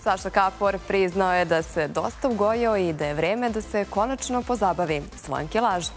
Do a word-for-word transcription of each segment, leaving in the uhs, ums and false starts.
Saša Kapor priznao je da se dosta ugojio i da je vreme da se konačno pozabavi svojom kilažom.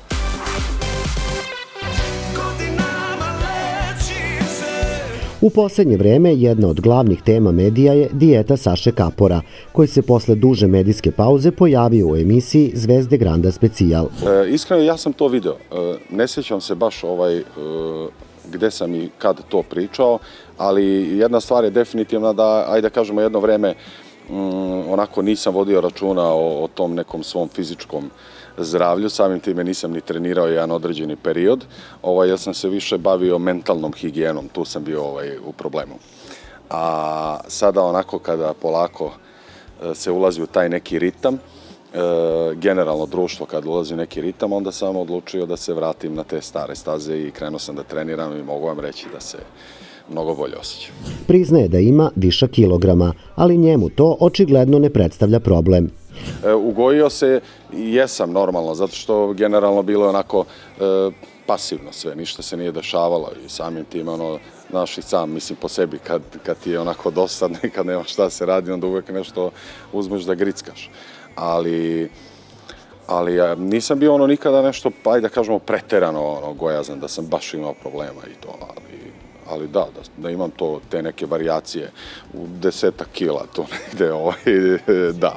U posljednje vreme jedna od glavnih tema medija je dijeta Saše Kapora, koji se posle duže medijske pauze pojavio u emisiji Zvezde Granda Specijal. E, iskreno, ja sam to video. E, ne sjećam se baš ovaj, e, gde sam i kad to pričao, ali jedna stvar je definitivna da, ajde da kažemo, jedno vreme mm, onako nisam vodio računa o, o tom nekom svom fizičkom zdravlju, samim time nisam ni trenirao jedan određeni period, ovaj, jer sam se više bavio mentalnom higijenom, tu sam bio ovaj, u problemu. A sada onako kada polako se ulazi u taj neki ritam, generalno društvo kad ulazi u neki ritam, onda sam odlučio da se vratim na te stare staze i krenuo sam da treniram i mogu vam reći da se mnogo bolje osjećam. Priznaje da ima višak kilograma, ali njemu to očigledno ne predstavlja problem. E, ugojio se i jesam normalno, zato što generalno bilo je onako e, pasivno sve, ništa se nije dešavalo i samim tim, ono, znaš i sam, mislim po sebi, kad, kad ti je onako dosadno i kad nema šta se radi, onda uvijek nešto uzmeš da grickaš. Ali, ali ja nisam bio ono nikada nešto, ajde da kažemo, preterano ono, gojazan, da sam baš imao problema i to, ali, ali da, da, da imam to, te neke varijacije u desetak kila, to negde, ovaj, da.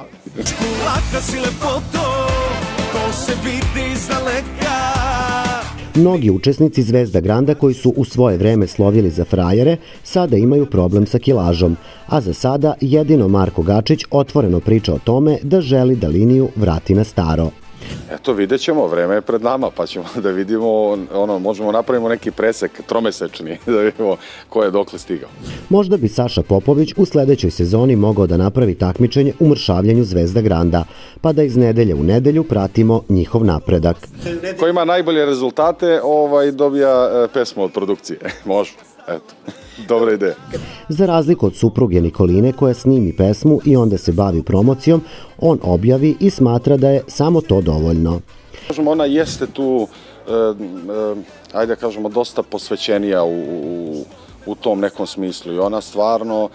Mnogi učesnici Zvezda Granda koji su u svoje vreme slovili za frajere, sada imaju problem sa kilažom, a za sada jedino Marko Gačić otvoreno priča o tome da želi da liniju vrati na staro. Eto, vidjet ćemo, vreme je pred nama, pa ćemo da vidimo, ono, možemo napravimo neki presek tromesečni, da vidimo ko je dokle stigao. Možda bi Saša Popović u sledećoj sezoni mogao da napravi takmičenje u mršavljanju Zvezda Granda, pa da iz nedelje u nedelju pratimo njihov napredak. Ko ima najbolje rezultate, ovaj, dobija pesmu od produkcije. Može, eto, dobra ideja. Za razliku od supruge Nikoline koja snimi pesmu i onda se bavi promocijom, on objavi i smatra da je samo to dovoljno. Ona jeste tu, ajde da kažemo, dosta posvećenija u, u, u tom nekom smislu i ona stvarno,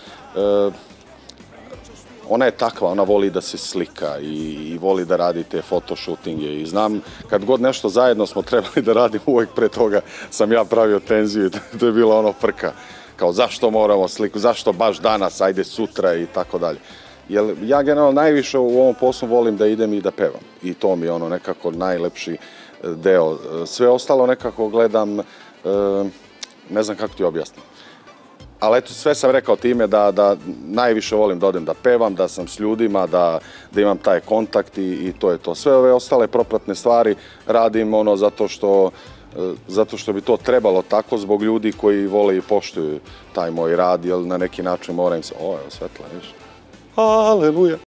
ona je takva, ona voli da se slika i, i voli da radi te fotoshootinge i znam, kad god nešto zajedno smo trebali da radimo, uvijek pre toga sam ja pravio tenziju i to je bila ono frka. Kao zašto moramo sliku, zašto baš danas, ajde sutra i tako dalje. Jer ja generalno najviše u ovom poslu volim da idem i da pevam. I to mi je ono nekako najlepši deo. Sve ostalo nekako gledam, ne znam kako ti objasnim. Ali eto, sve sam rekao time da, da najviše volim da odem da pevam, da sam s ljudima, da, da imam taj kontakt i, i to je to. Sve ove ostale propratne stvari radim ono zato što zato što bi to trebalo tako zbog ljudi koji vole i poštuju taj moj rad, jer na neki način mora im se, o, evo svetla, viš, aleluja.